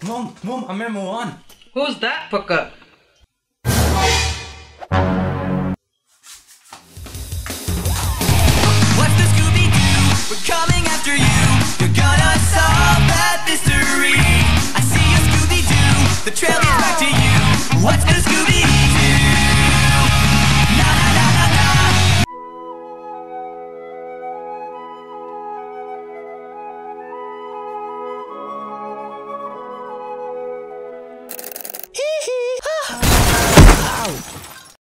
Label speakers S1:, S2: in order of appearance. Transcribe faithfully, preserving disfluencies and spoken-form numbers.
S1: Mom, Mom, I remember one.
S2: Who's that fucker?
S3: What's the Scooby-Doo? We're coming after you. You're gonna solve that mystery. I see you, Scooby-Doo. The trail leads back to you. What's the Scooby-Doo?